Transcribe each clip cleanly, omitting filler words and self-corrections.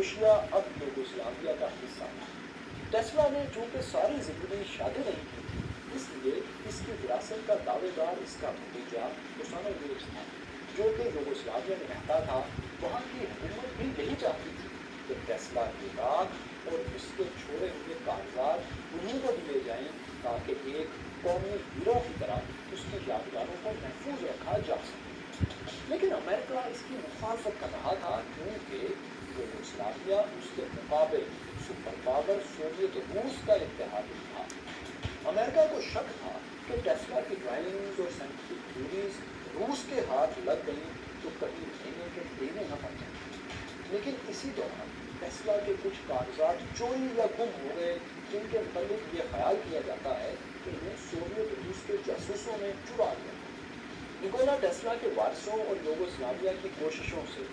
کروشیا اب یوگوسلاویا کا حصہ تھا۔ ٹیسلا نے چونکہ ساری زندگی شادی نہیں کی تھی، اس لیے اس کی وراثت کا دعوے دار اس کا بھتیجا اوسانوویچ تھا، جو کہ یوگوسلاویا میں رہتا تھا۔ وہاں کی حکومت بھی یہی چاہتی تھی کہ ٹیسلا کی رات اور اس کے چھوڑے ہوئے کاغذات انہیں کو دیے جائیں تاکہ ایک قومی ہیرو کی طرح اس کی یادگاروں کو محفوظ رکھا جا سکے۔ لیکن امریکہ اس کی مخالفت کر رہا تھا، کیونکہ یوگوسلاویا اس کے مقابل سپر پاور سوویت روس کا اتحادی تھا۔ امریکہ کو شک تھا کہ ٹیسلا کی ڈرائنگز اور سائنٹیفک تھیوریز روس کے ہاتھ لگ گئیں تو کہیں لینے کے دینے نہ پڑ جائیں۔ لیکن اسی دوران ٹیسلا کے کچھ کاغذات چوری یا گم ہو گئے، جن کے متعلق یہ خیال کیا جاتا ہے کہ انہیں سوویت روس کے جاسوسوں نے چرا لیا۔ نکولا ٹیسلا کے وارثوں اور یوگوسلاویا کی کوششوں سے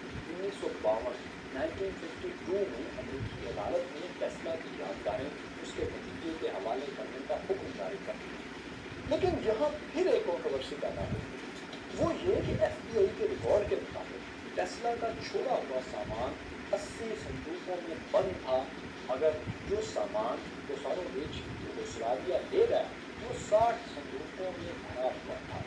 1952 میں امریکی عدالت نے ٹیسلا کی یادگاریں اس کے بھتیجے کے حوالے کرنے کا حکم جاری کر دیا۔ لیکن یہاں پھر ایک کنٹروورسی پیدا ہوئی، وہ یہ کہ ایف بی آئی کے ریکارڈ کے مطابق ٹیسلا کا چھوڑا ہوا سامان 80 صندوقوں میں بند تھا، مگر جو سامان اوسانوویچ یوگوسلاویا لے گیا وہ 60 صندوقوں میں بھرا ہوا تھا۔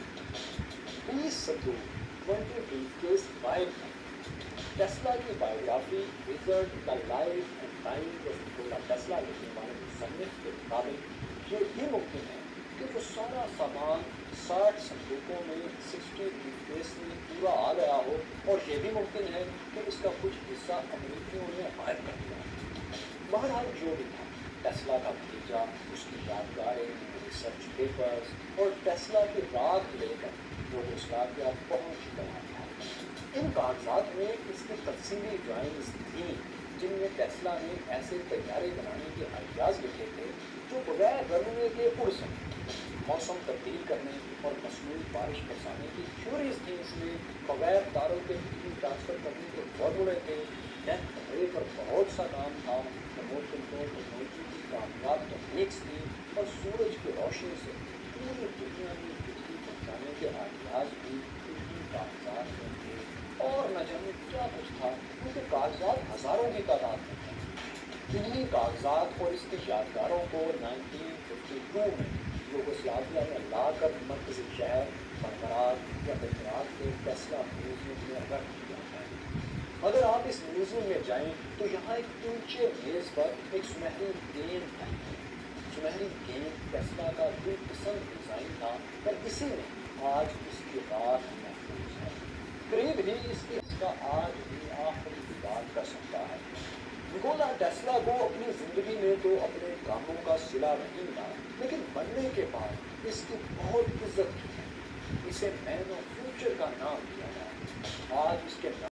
20 صندوق 20 brief case غائب تھے۔ ٹیسلا کی biography wizard the life and times of Nikola Tesla لکھنے والے مصنف کے مطابق یہ بھی ممکن ہے کہ وہ سارا سامان 60 صندوقوں میں 60 brief case میں پورا آ گیا ہو، اور یہ بھی ممکن ہے کہ اس کا کچھ حصہ امریکیوں نے غائب کر دیا۔ بہرحال جو بھی تھا، ٹیسلا کا بھتیجا، اس کی یادگاریں، ریسرچ پیپرز اور ٹیسلا کی راکھ لے کر یوگوسلاویا پہنچ گیا تھا۔ ان کاغذات میں اس کی تفصیلی ڈرائنگز تھیں، جن میں ٹیسلا نے ایسے طیارے بنانے کے آئیڈیاز لکھے تھے جو بغیر رنوے کے اڑ سکتے، موسم تبدیل کرنے اور مصنوعی بارش برسانے کی تھیوریز تھیں۔ اس میں بغیر تاروں کے بجلی ٹرانسفر کرنے کے فارمولے تھے۔ ڈیتھ رے پر بہت سا کام تھا، ریموٹ کنٹرول ٹیکنالوجی کی کامیاب ٹیکنیکس تھی، اور سورج کی روشنی سے پوری دنیا میں بجلی پہنچانے کے آئیڈیاز بھی انہی کاغذات میں تھے۔ اور نہ جانے کیا کچھ تھا، کیونکہ کاغذات ہزاروں کی تعداد میں تھے۔ انہی کاغذات اور اس کی یادگاروں کو 1952 میں یوگوسلاویا میں لا کر مرکزی شہر بغداد یا بغداد کے ٹیسلا میوزیم میں رکھ دیا ہے۔ اگر آپ اس میوزیم میں جائیں تو یہاں ایک اونچے میز پر ایک سنہری گیند ہے۔ سنہری گیند ٹیسلا کا دل پسند ڈیزائن تھا، اور اسی میں آج اس کی راکھ محفوظ ہے۔ قریب ہی اس کا آج بھی آخری دیدار کر سکتا ہے۔ نکولا ٹیسلا کو اپنی زندگی میں تو اپنے کاموں کا صلہ نہیں ملا، لیکن مرنے کے بعد اس کی بہت عزت کی ہے۔ اسے مین آف فیوچر کا نام دیا گیا۔ آج اس کے